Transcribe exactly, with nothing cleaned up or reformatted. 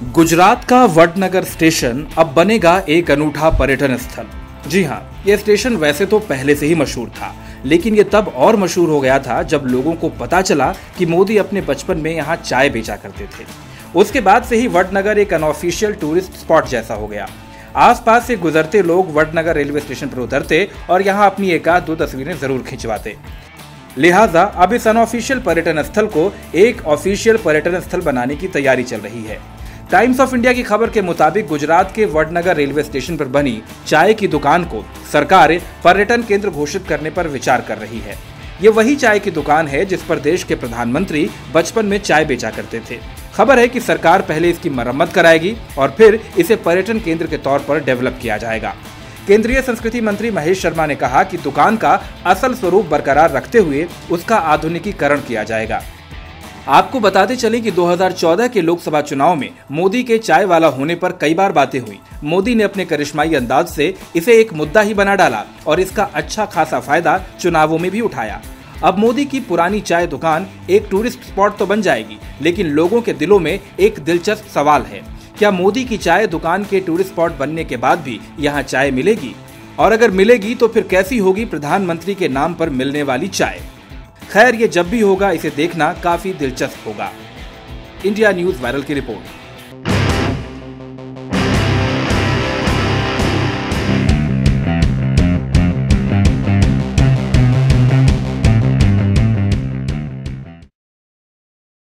गुजरात का वडनगर स्टेशन अब बनेगा एक अनूठा पर्यटन स्थल। जी हाँ, यह स्टेशन वैसे तो पहले से ही मशहूर था, लेकिन ये तब और मशहूर हो गया था जब लोगों को पता चला कि मोदी अपने बचपन में यहाँ चाय बेचा करते थे। उसके बाद से ही वडनगर एक अनऑफिशियल टूरिस्ट स्पॉट जैसा हो गया। आसपास से गुजरते लोग वडनगर रेलवे स्टेशन पर उतरते और यहाँ अपनी एक आध दो तस्वीरें जरूर खिंचवाते। लिहाजा अब इस अनऑफिशियल पर्यटन स्थल को एक ऑफिशियल पर्यटन स्थल बनाने की तैयारी चल रही है। टाइम्स ऑफ इंडिया की खबर के मुताबिक गुजरात के वडनगर रेलवे स्टेशन पर बनी चाय की दुकान को सरकार पर्यटन केंद्र घोषित करने पर विचार कर रही है। ये वही चाय की दुकान है जिस पर देश के प्रधानमंत्री बचपन में चाय बेचा करते थे। खबर है कि सरकार पहले इसकी मरम्मत कराएगी और फिर इसे पर्यटन केंद्र के तौर पर डेवलप किया जाएगा। केंद्रीय संस्कृति मंत्री महेश शर्मा ने कहा कि दुकान का असल स्वरूप बरकरार रखते हुए उसका आधुनिकीकरण किया जाएगा। आपको बताते चलें कि दो हज़ार चौदह के लोकसभा चुनाव में मोदी के चाय वाला होने पर कई बार बातें हुई। मोदी ने अपने करिश्माई अंदाज से इसे एक मुद्दा ही बना डाला और इसका अच्छा खासा फायदा चुनावों में भी उठाया। अब मोदी की पुरानी चाय दुकान एक टूरिस्ट स्पॉट तो बन जाएगी, लेकिन लोगों के दिलों में एक दिलचस्प सवाल है, क्या मोदी की चाय दुकान के टूरिस्ट स्पॉट बनने के बाद भी यहाँ चाय मिलेगी? और अगर मिलेगी तो फिर कैसी होगी प्रधानमंत्री के नाम पर मिलने वाली चाय? खैर, ये जब भी होगा इसे देखना काफी दिलचस्प होगा। इंडिया न्यूज वायरल की रिपोर्ट।